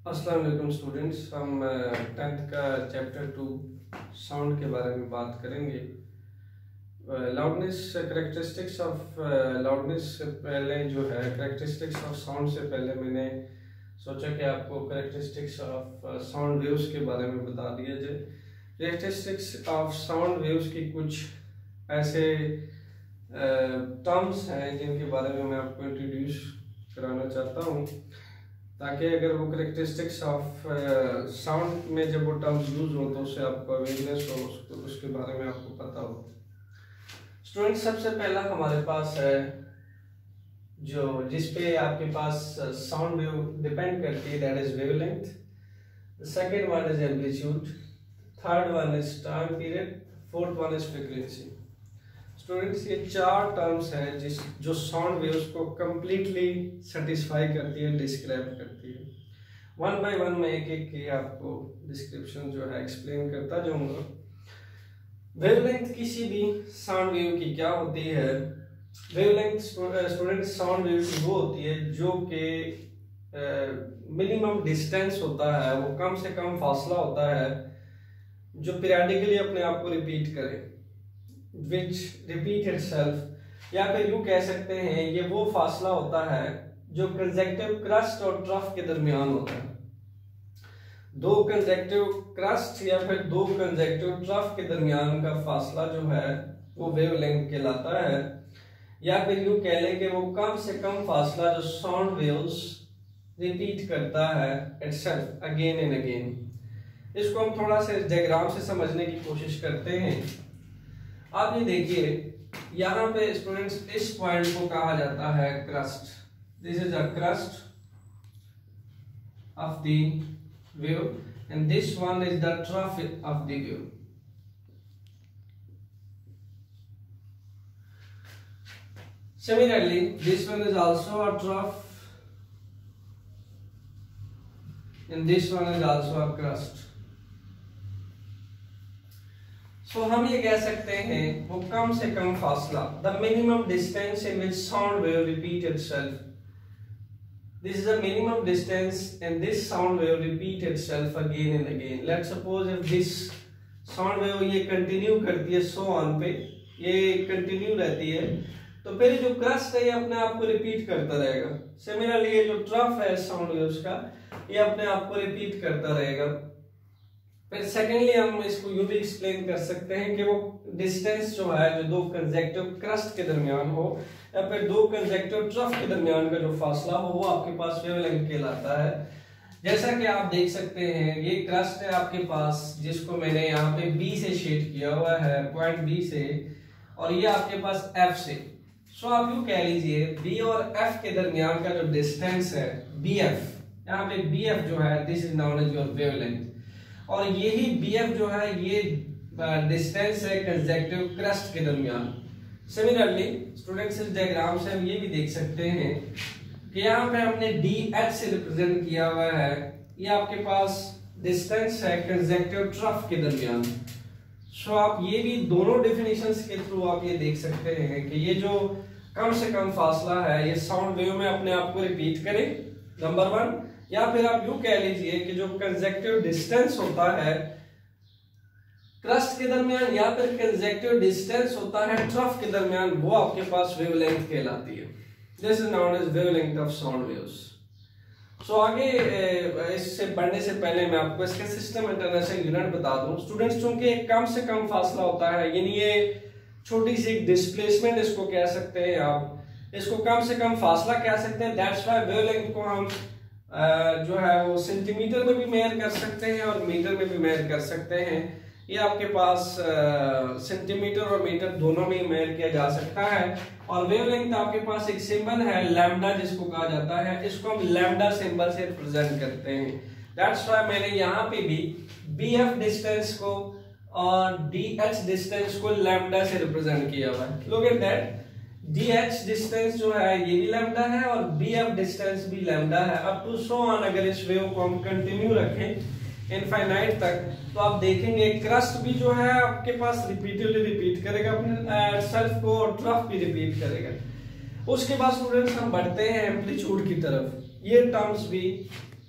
अस्सलाम वालेकुम स्टूडेंट्स। हम 10th का चैप्टर 2 साउंड के बारे में बात करेंगे। लाउडनेस करेक्टरिस्टिक्स ऑफ लाउडनेस से पहले जो है करेक्टरिस्टिक्स ऑफ साउंड से पहले मैंने सोचा कि आपको करेक्टरिस्टिक्स ऑफ साउंड वेव्स के बारे में बता दिया जाए। करेक्टरिस्टिक्स ऑफ साउंड वेव्स की कुछ ऐसे टर्म्स हैं जिनके बारे में मैं आपको इंट्रोड्यूस कराना चाहता हूँ, ताकि अगर वो करेक्टरिस्टिक्स ऑफ साउंड में जब वो टर्म्स यूज हो तो उससे आपको अवेयरनेस हो, उसके बारे में आपको पता हो। स्टूडेंट, सबसे पहला हमारे पास है जो जिसपे आपके पास साउंड वेव डिपेंड करती है, that is wavelength. The second one is amplitude, third one is time period, fourth one is frequency. Students, ये चार टर्म्स हैं जो साउंड वेव्स को कंप्लीटली सेटिस्फाई करती है, डिस्क्राइब करती है। वन बाय वन में एक एक की आपको डिस्क्रिप्शन जो है एक्सप्लेन करता जाऊंगा। वेवलेंथ किसी भी साउंड वेव की क्या होती है? वेवलेंथ स्टूडेंट साउंड वेव की वो होती है जो कि मिनिमम डिस्टेंस होता है, वो कम से कम फासला होता है जो पीरियडिकली अपने आप को रिपीट करे, which repeat itself, या फिर यूं कह सकते हैं ये वो फासला होता है जो कंजेक्टिव क्रस्ट और ट्रफ के दरमियान होता है। दो कंजेक्टिव क्रस्ट या फिर दो कंजेक्टिव ट्रफ के दरमियान का फासला जो है वो वेवलेंथ कहलाता है, या फिर यूं कह लें कि वो कम से कम फासला जो साउंड वेव्स रिपीट करता है इटसेल्फ अगेन एंड अगेन। इसको हम थोड़ा सा डायग्राम से समझने की कोशिश करते हैं। आप ये देखिए, यहाँ पे स्टूडेंट्स इस पॉइंट को कहा जाता है crust. This is a crust of the wave and this one is the trough of the wave. Similarly, this one is also a trough and this one is also a crust. So हम ये कह सकते हैं वो कम से कम फासला, the minimum distance in which sound wave repeat itself. This is the minimum distance and this sound wave repeat itself again and again. Let's suppose if this sound wave ये continue करती है so on पे, ये continue रहती है, तो फिर जो क्रस्ट है ये अपने आप को रिपीट करता रहेगा। सिमिलरली ये जो ट्रफ है साउंड वेव्स का, ये अपने आप को रिपीट करता रहेगा। फिर सेकेंडली हम इसको यूं भी एक्सप्लेन कर सकते हैं कि वो डिस्टेंस जो है जो दो कंजेक्टिव क्रस्ट के दरमियान हो या फिर दो कंजेक्टिव ट्रफ के दरमियान का जो फासला हो वो आपके पास वेवलेंथ कहलाता है। जैसा कि आप देख सकते हैं ये क्रस्ट है आपके पास, जिसको मैंने यहाँ पे बी से शेड किया हुआ है, पॉइंट बी से, और ये आपके पास एफ से। सो आप यूं कह लीजिए बी और एफ के दरमियान का जो डिस्टेंस है बी एफ, यहाँ पे बी एफ जो है this is known as your wavelength, और यही BF जो है ये डिस्टेंस है कंजेक्टिव क्रस्ट के दरमियान। सिमिलरली स्टूडेंट्स इस डायग्राम से हम ये भी देख सकते हैं कि यहाँ पे हमने DH से रिप्रेजेंट किया हुआ है, ये आपके पास डिस्टेंस है कंजेक्टिव ट्रफ के दरमियान। सो आप ये भी दोनों डेफिनेशंस के थ्रू आप ये देख सकते हैं कि ये जो कम से कम फासला है ये साउंड वेव में अपने आप को रिपीट करे, नंबर वन, या फिर आप यूं कह लीजिए कि जो कंजेक्टिव डिस्टेंस होता है क्रस्ट के दरमियान या फिर कंजेक्टिव डिस्टेंस होता है ट्रफ के दरमियान, वो आपके पास वेवलेंथ कहलाती है। This is known as wavelength of sound waves. So आगे इससे बढ़ने से पहले मैं आपको इसका सिस्टम इंटरनेशनल यूनिट बता दूं। स्टूडेंट्स, चूंकि कम से कम फासला होता है, यानी ये छोटी सी डिस्प्लेसमेंट इसको कह सकते हैं, आप इसको कम से कम फासला कह सकते हैं। दैट्स व्हाई वेवलेंथ को हम जो है वो सेंटीमीटर में भी मेजर कर सकते हैं और मीटर में भी मेजर कर सकते हैं। ये आपके पास सेंटीमीटर और मीटर दोनों में मेजर किया जा सकता है। और वेवलेंथ आपके पास एक सिंबल है लैम्डा जिसको कहा जाता है, इसको हम लैम्डा सिंबल से रिप्रेजेंट करते हैं। दैट्स व्हाई मैंने यहाँ पे भी BF डिस्टेंस को और DH डिस्टेंस को लैम्डा से रिप्रेजेंट किया हुआ है। Look at that, DH distance जो है ये भी लैम्डा है और BF डिस्टेंस भी लैम्डा है। अप टू सो ऑन अगर इस वेव को हम कंटिन्यू रखें इनफाइनाइट तक, तो आप देखेंगे क्रस्ट भी जो है आपके पास रिपीटेडली रिपीट करेगा अपने सेल्फ को और ट्रफ भी रिपीट करेगा। उसके बाद स्टूडेंट्स हम बढ़ते हैं एम्पलीट्यूड की तरफ। ये टर्म्स भी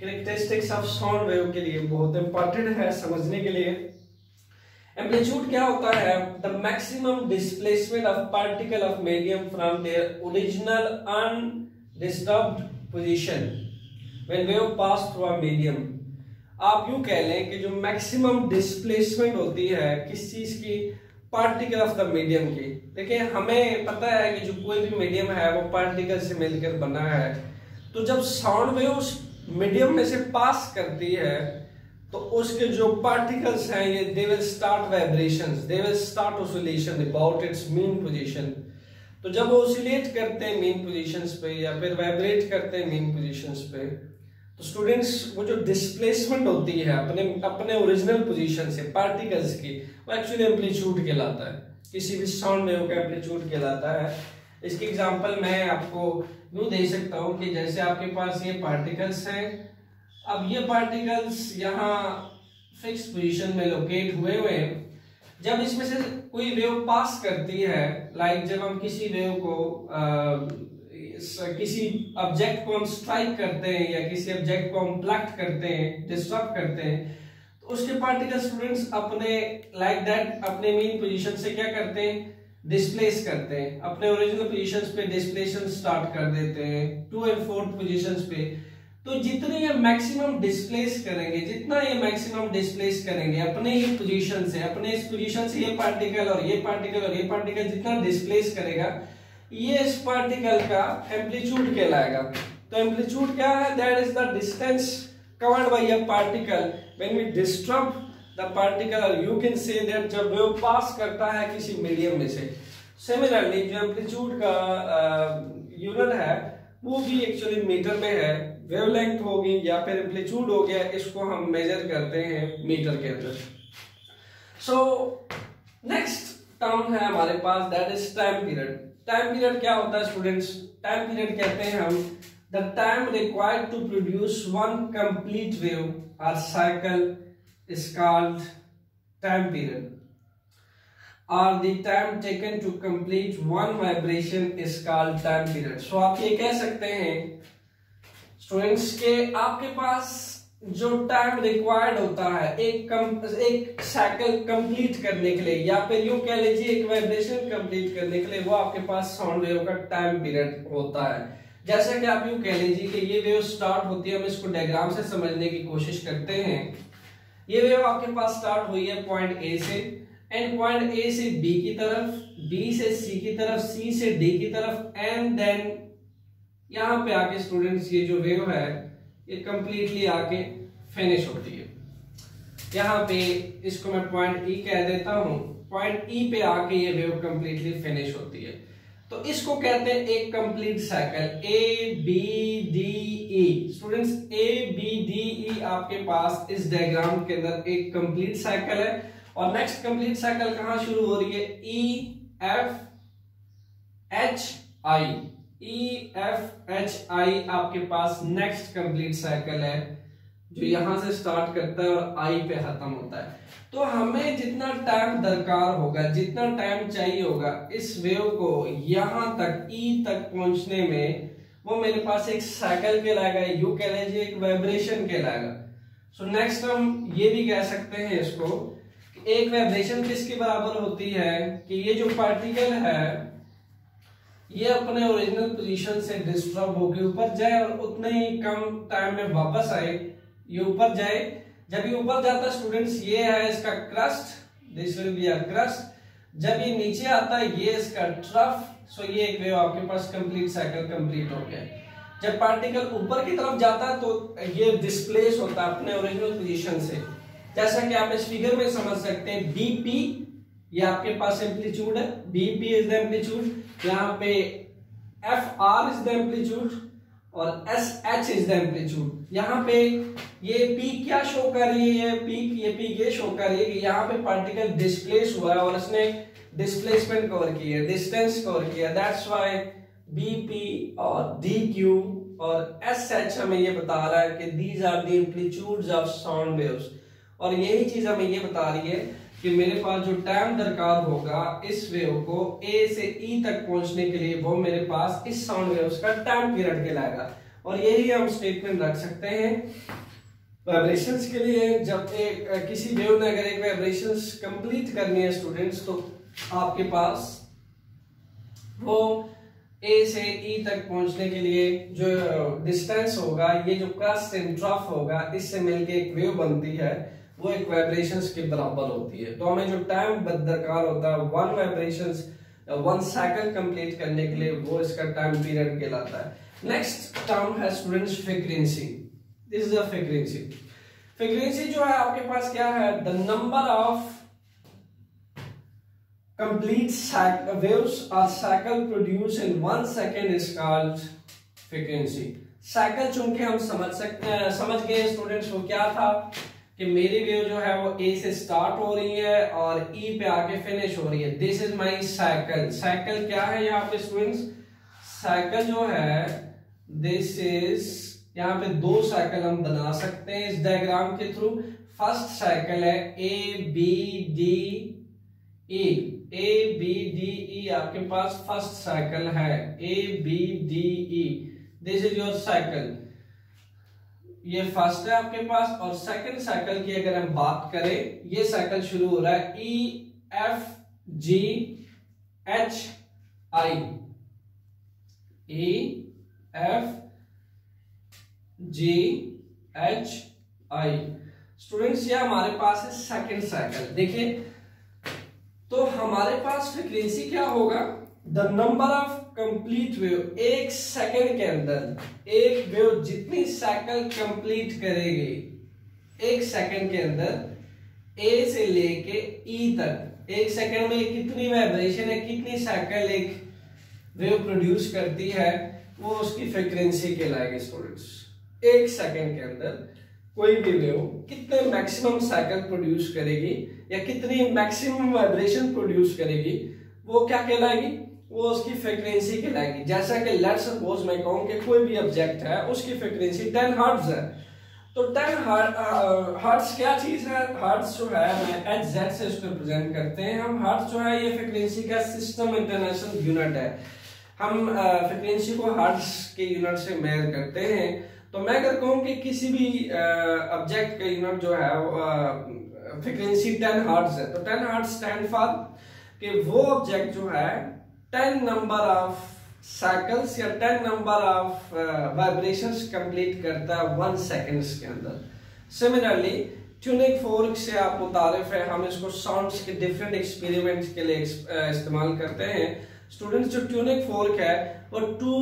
कैरेक्टरिस्टिक्स ऑफ साउंड वेव के लिए बहुत इंपॉर्टेंट है समझने के लिए। एम्पलीट्यूड क्या होता है? The maximum displacement of particle of medium from their original undisturbed position when wave pass through a medium. आप यूं कह लें कि जो मैक्सिमम डिस्प्लेसमेंट होती है किस चीज की? पार्टिकल ऑफ द मीडियम की। देखिए हमें पता है कि जो कोई भी मीडियम है वो पार्टिकल से मिलकर बना है, तो जब साउंड वेव उस मीडियम में से पास करती है तो उसके जो पार्टिकल्स हैं ये they will start vibrations, they will start oscillation about its mean position. तो जब वो ऑसिलेट करते हैं मीन पोजीशंस पे या फिर वाइब्रेट करते हैं मीन पोजीशंस पे, तो स्टूडेंट्स वो जो डिस्प्लेसमेंट होती है अपने ओरिजिनल पोजीशन से पार्टिकल्स की, वो एक्चुअली एम्पलीट्यूड कहलाता है। किसी भी साउंड वेव का एम्पलीट्यूड कहलाता है। इसकी एग्जांपल मैं आपको यूं दे सकता हूं कि जैसे आपके पास ये पार्टिकल्स हैं, अब ये पार्टिकल्स यहाँ फिक्स पोजीशन में लोकेट हुए हैं। जब इसमें से कोई वेव पास करती है, लाइक जब हम किसी वेव को किसी ऑब्जेक्ट को हम स्ट्राइक करते हैं या किसी ऑब्जेक्ट को हम प्लक्ट करते हैं, डिस्टर्ब करते हैं, तो उसके पार्टिकल स्टूडेंट्स अपने लाइक दैट अपने मेन पोजीशन से क्या करते हैं? डिस्प्लेस करते हैं, अपने ओरिजिनल पोजीशंस पे डिस्प्लेशन स्टार्ट कर देते हैं 2 और 4 पोजीशंस पे। तो जितने ये मैक्सिमम डिस्प्लेस करेंगे, जितना ये मैक्सिमम डिस्प्लेस करेंगे अपने ही पोजीशन से, अपने इस पोजीशन से ये पार्टिकल और ये पार्टिकल और ये पार्टिकल जितना डिस्प्लेस करेगा, ये इस पार्टिकल का एम्पलीट्यूड कहलाएगा। तो एम्पलीट्यूड क्या है? That is the distance covered by a particle when we disturb the particle, और यू कैन से दैट जब वेव पास करता है किसी मीडियम में से। सिमिलरली जो एम्पलीट्यूड का यूनिट है वो भी एक्चुअली मीटर में है। वेवलेंथ होगी या फिर एम्पलीट्यूड हो गया, इसको हम मेजर करते हैं मीटर के अंदर। सो नेक्स्ट टर्म है हमारे पास, that is time period. Time period क्या होता है स्टूडेंट्स? टाइम पीरियड कहते हैं हम the time required to produce one complete wave और cycle is called time period, और the time taken to complete one vibration is called time period. So आप ये कह सकते हैं स्टूडेंट्स के आपके पास जो टाइम रिक्वायर्ड होता है एक साइकिल कंप्लीट करने के लिए, या फिर यूं कह लीजिए एक वाइब्रेशन कंप्लीट करने के लिए, वो आपके पास साउंड वेव का टाइम पीरियड होता है। जैसा कि आप यूं कह लीजिए कि ये वेव स्टार्ट होती है, हम इसको डायग्राम से समझने की कोशिश करते हैं। ये वेव आपके पास स्टार्ट हुई है पॉइंट ए से, एंड पॉइंट ए से बी की तरफ, बी से सी की तरफ, सी से डी की तरफ, एंड देन यहाँ पे आके स्टूडेंट्स ये जो वेव है ये कंप्लीटली आके फिनिश होती है। यहाँ पे इसको मैं पॉइंट ई कह देता हूं, पॉइंट ई पे आके ये वेव कंप्लीटली फिनिश होती है। तो इसको कहते हैं एक complete cycle, A B D E. Students A B D E आपके पास इस डायग्राम के अंदर एक कंप्लीट साइकिल है, और नेक्स्ट कंप्लीट साइकिल कहां शुरू हो रही है? E F H I, E F H I आपके पास नेक्स्ट कंप्लीट साइकिल है जो यहां से स्टार्ट करता है और आई पे खत्म होता है। तो हमें जितना टाइम दरकार होगा, जितना टाइम चाहिए होगा इस वेव को यहां तक ई तक पहुंचने में, वो मेरे पास एक साइकिल कहलाएगा, यू कह लीजिए एक वाइब्रेशन कहलाएगा। सो नेक्स्ट हम ये भी कह सकते हैं इसको कि एक वाइब्रेशन किसके बराबर होती है कि ये जो पार्टिकल है ये अपने ओरिजिनल पोजीशन से डिस्टर्ब होकर ऊपर जाए और उतने ही कम टाइम में वापस आए, ये ऊपर जाए। जब ये ऊपर जाता है स्टूडेंट्स, ये है इसका crust, this will be a crust. जब ये नीचे आता है ये इसका ट्रफ। सो ये एक वेव आपके पास कंप्लीट साइकिल कंप्लीट हो गया। जब पार्टिकल ऊपर की तरफ जाता है तो ये डिस्प्लेस होता है अपने ओरिजिनल पोजीशन से, जैसा कि आप इस फिगर में समझ सकते हैं। बीपी ये आपके पास एम्पलीट्यूड है, बीपी इज द एम्पलीट्यूड, यहाँ पे F R is the amplitude और S H is the amplitude. यहाँ पे ये पीक क्या शो कर रही है? ये पीक ये शो कर रही है कि यहाँ पे पार्टिकल डिस्प्लेस हुआ है और उसने डिस्प्लेसमेंट कवर की है, डिस्टेंस कवर किया। दैट्स व्हाई बीपी और डी क्यू और एस एच हमें ये बता रहा है कि these are the amplitudes of sound waves. और यही चीज हमें ये बता रही है कि मेरे पास जो टाइम दरकार होगा इस वेव को ए से ई तक पहुंचने के लिए, वो मेरे पास इस साउंड वेव्स का टाइम पीरियड कहलाएगा। और यही हम स्टेटमेंट रख सकते हैं वाइब्रेशंस के लिए। जब किसी वेव ने अगर एक वाइब्रेशंस कंप्लीट करनी है स्टूडेंट्स, तो आपके पास वो ए से ई तक पहुंचने के लिए जो डिस्टेंस होगा, ये जो क्रस्ट एंड ट्रफ होगा, इससे मिलके एक वेव बनती है, वो एक वाइब्रेशंस के बराबर होती है। तो हमें जो टाइम दरकार होता है वन वाइब्रेशंस 1 साइकिल कंप्लीट करने के लिए, वो इसका टाइम पीरियड कहलाता है। नेक्स्ट टर्म है students frequency. This is a frequency. Frequency जो है आपके पास क्या है, the number of complete waves or cycle produced in 1 second is called frequency। Cycle चूंकि हम समझ गए स्टूडेंट्स को क्या था कि मेरी वेव जो है वो ए से स्टार्ट हो रही है और ई पे आके फिनिश हो रही है। This is my cycle. Cycle क्या है यहाँ पे स्टूडेंट्स, साइकिल जो है दिस इज, यहाँ पे 2 साइकिल हम बना सकते हैं इस डायग्राम के थ्रू। फर्स्ट साइकिल है A B D E, A B D E आपके पास फर्स्ट साइकिल है, A B D E, this is your cycle. ये फर्स्ट है आपके पास। और सेकंड साइकिल की अगर हम बात करें, ये साइकिल शुरू हो रहा है E F G H I, E F G H I. Students ये हमारे पास है सेकंड साइकिल। देखिए तो हमारे पास फ्रीक्वेंसी क्या होगा, the number of complete wave, एक सेकंड के अंदर एक वेव जितनी साइकिल कंप्लीट करेगी एक सेकंड के अंदर ए से लेके ई तक, एक सेकंड में कितनी वाइब्रेशन है, कितनी साइकिल एक वेव प्रोड्यूस करती है, वो उसकी फ्रीक्वेंसी कहलाएगी स्टूडेंट्स। एक सेकंड के अंदर कोई भी वेव कितने मैक्सिमम साइकिल प्रोड्यूस करेगी या कितनी मैक्सिमम वाइब्रेशन प्रोड्यूस करेगी, वो क्या कहलाएगी, वो उसकी फ्रीक्वेंसी कहलाएगी। जैसा कि लेट्स सपोज मैं कहूं कि कोई भी ऑब्जेक्ट है, उसकी फ्रीक्वेंसी 10 हर्ट्ज है, तो 10 हर्ट्ज क्या चीज है, हर्ट्ज जो है मैं एच जेड से उसको रिप्रेजेंट करते हैं हम। हर्ट्ज जो है ये फ्रीक्वेंसी का सिस्टम इंटरनेशनल यूनिट है। हम फ्रीक्वेंसी को हर्ट्ज के यूनिट से मेजर करते हैं। तो मैं अगर कहूं कि किसी भी ऑब्जेक्ट का यूनिट जो है फ्रीक्वेंसी 10 हर्ट्ज है, तो 10 हर्ट्ज स्टैंड फॉर कि वो ऑब्जेक्ट जो है 10 नंबर ऑफ साइकिल्स या 10 नंबर ऑफ वाइब्रेशंस कंप्लीट करता है 1 सेकंड्स के अंदर। सिमिलरली ट्यूनिंग फोर्क से आप मुतारिफ है, हम इसको साउंड्स के डिफरेंट एक्सपेरिमेंट्स के लिए इस्तेमाल करते हैं। स्टूडेंट्स जो ट्यूनिंग फोर्क है वो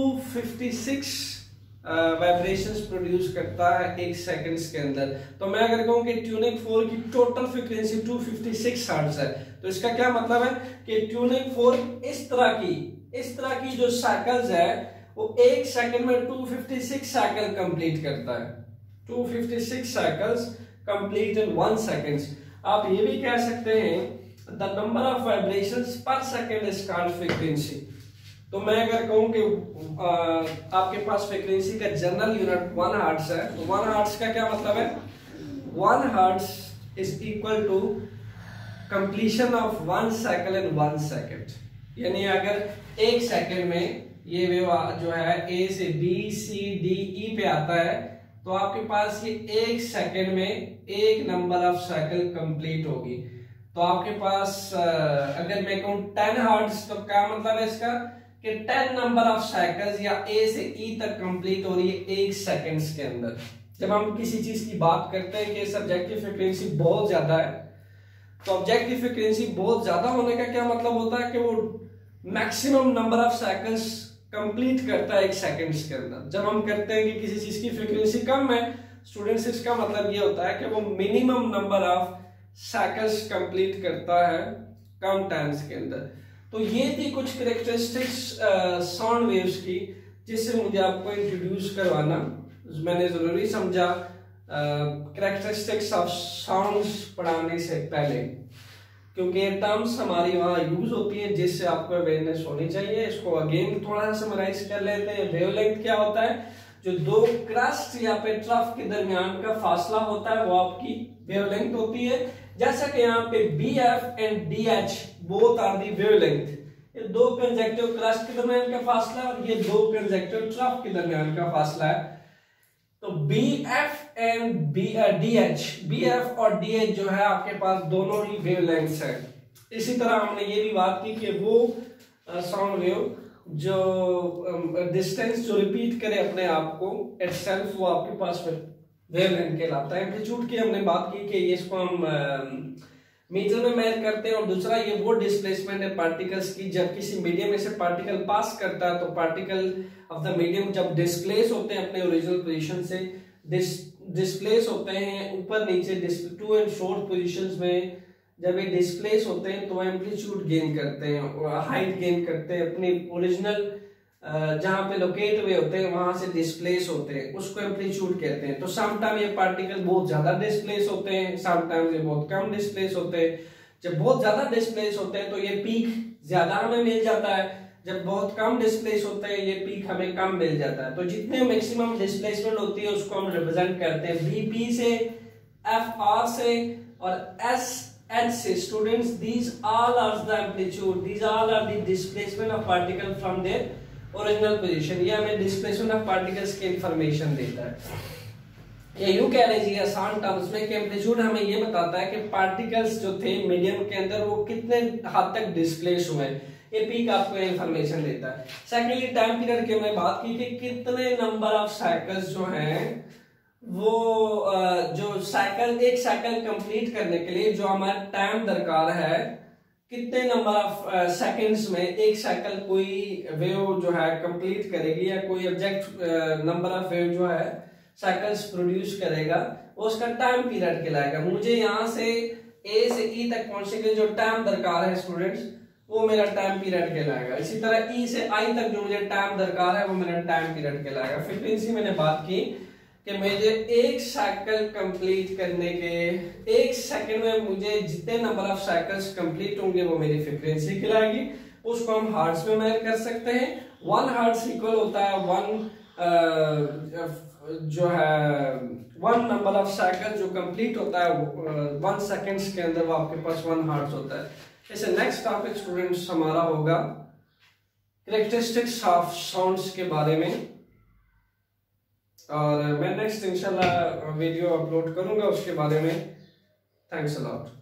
256 वाइब्रेशंस प्रोड्यूस करता है 1 सेकंड्स के अंदर। तो मैं अगर कहूं कि ट्यूनिंग फोर्क की टोटल फ्रीक्वेंसी 256 हर्ट्ज है, तो इसका क्या मतलब है कि ट्यूनिंग फोर्क इस तरह की जो साइकिल्स है वो 1 सेकंड में 256 साइकिल कंप्लीट करता है। 256 साइकिल्स कंप्लीट इन 1 सेकंड। आप ये भी कह सकते हैं the number of vibrations per second is called frequency. तो मैं अगर कहूं कि आपके पास फ्रीक्वेंसी का जनरल यूनिट 1 हर्ट्ज है, तो 1 हर्ट्ज का क्या मतलब है, 1 hertz is equal to completion of 1 cycle in 1 second. यानी अगर 1 सेकंड में ये वेव जो है ए से बी सी डी ई पे आता है, तो आपके पास ये 1 सेकंड में 1 नंबर ऑफ साइकिल कंप्लीट होगी। तो आपके पास अगर मैं कहूं 10 हर्ट्ज, तो क्या मतलब है इसका कि 10 नंबर ऑफ साइकिल्स या ए से ई तक कंप्लीट हो रही है 1 सेकंड्स के अंदर। जब हम किसी चीज की बात करते हैं कि इस ऑब्जेक्ट की फ्रीक्वेंसी बहुत ज्यादा है, तो ऑब्जेक्ट की फ्रीक्वेंसी बहुत ज्यादा होने का क्या मतलब होता है कि वो maximum number of cycles complete करता है 1 सेकंड्स के अंदर। जब हम कहते हैं कि किसी चीज की फ्रीक्वेंसी कम है स्टूडेंट्स, इसका मतलब ये होता है कि वो minimum number of cycles complete करता है कम टाइम्स के अंदर। तो ये थी कुछ कैरेक्टरिस्टिक्स साउंड वेव्स की, जिससे मुझे आपको इंट्रोड्यूस करवाना मैंने जरूरी समझा कैरेक्टरिस्टिक्स ऑफ साउंड्स पढ़ाने से पहले, क्योंकि ये टर्म्स हमारी वहाँ यूज होती है जिससे आपको अवेयरनेस होनी चाहिए। इसको अगेन थोड़ा सा समराइज कर लेते हैं। वेवलेंथ क्या होता है, जो 2 क्रस्ट या पे ट्रफ के दरमियान का फासला होता है वो आपकी वेवलेंथ होती है। जैसा कि यहाँ पे BF and DH both are the wavelength, ये दो कंजक्टिव क्रस्ट के दरमियान का फासला और ये दो कंजक्टिव ट्रफ के दरमियान का फासला है। तो BF एंड DH, BF और DH जो है आपके पास दोनों ही वेवलेंथ्स है। इसी तरह हमने ये भी बात की कि वो साउंड वेव जो डिस्टेंस जो रिपीट करे अपने आप को इटसेल्फ, वो आपके पास वेवलेंथ कहलाता है। एम्पलीट्यूड की हमने बात की कि इसको हम मीटर में मेजर करते हैं, और दूसरा ये वो डिस्प्लेसमेंट है पार्टिकल्स की जब किसी मीडियम में से पार्टिकल पास करता है, तो पार्टिकल ऑफ द मीडियम जब डिस्प्लेस होते हैं अपने ओरिजिनल पोजीशन से, डिस्प्लेस होते हैं ऊपर नीचे टू एंड फोर्थ पोजीशंस में, जब ये डिस्प्लेस होते हैं तो एम्पलीट्यूड गेन करते हैं, हाइट गेन करते हैं, अपनी ओरिजिनल जहां पे लोकेट हुए होते हैं वहां से डिस्प्लेस होते हैं, उसको एम्पलीट्यूड कहते हैं। तो समटाइम ये पार्टिकल बहुत ज्यादा डिस्प्लेस होते हैं, समटाइम ये बहुत कम डिस्प्लेस होते हैं। जब बहुत ज्यादा डिस्प्लेस होते हैं तो ये पीक ज्यादा हमें मिल जाता है, जब बहुत कम डिस्प्लेस होते हैं ये पीक हमें कम मिल जाता है। तो जितने मैक्सिमम डिस्प्लेसमेंट होती है उसको हम रिप्रेजेंट करते हैं BP से, FR से और SH से। Students, these all are the amplitude, these all are the displacement of particle from their original position. ये हमें डिस्प्लेसमेंट ऑफ पार्टिकल्स की इंफॉर्मेशन देता है। ये यूं कह लीजिए आसान टर्म्स में कि एम्पलीट्यूड हमें ये बताता है कि पार्टिकल्स जो थे मीडियम के अंदर वो कितने हद तक डिस्प्लेस हुए। ये पीक आपको इंफॉर्मेशन देता है। सेकेंडली टाइम पीरियड की हमने बात की कि कितने नंबर ऑफ साइकिल्स जो हैं वो जो साइकिल, एक साइकिल कंप्लीट करने के लिए जो हमारा टाइम दरकार है, कितने नंबर ऑफ सेकंड्स में एक साइकिल कोई वेव जो है कंप्लीट करेगी, या कोई ऑब्जेक्ट नंबर ऑफ वेव जो है साइकिल्स प्रोड्यूस करेगा, वो उसका टाइम पीरियड कहलाएगा। मुझे यहाँ से A से E तक पहुंचने के लिए जो टाइम दरकार है स्टूडेंट्स, वो मेरा टाइम पीरियड कहलाएगा। इसी तरह E से I तक जो मुझे टाइम दरकार है वो मेरा टाइम पीरियड कहलाएगा। फ्रीक्वेंसी मैंने बात की कि मुझे एक साइकिल कंप्लीट करने के एक सेकंड में मुझे जितने नंबर ऑफ साइकिल्स कंप्लीट होंगे वो मेरी फ्रीक्वेंसी कहलाएगी। उसको हम हर्ट्ज में मेजर कर सकते हैं। 1 हर्ट्ज इक्वल होता है 1 नंबर ऑफ साइकिल जो कंप्लीट होता है 1 सेकंड्स के अंदर, वो आपके पास 1 हर्ट्ज होता है। जैसे नेक्स्ट टॉपिक स्टूडेंट्स हमारा होगा कैरेक्टरिस्टिक्स ऑफ साउंड्स के बारे में, और मैं नेक्स्ट इंशाल्लाह वीडियो अपलोड करूंगा उसके बारे में। Thanks a lot.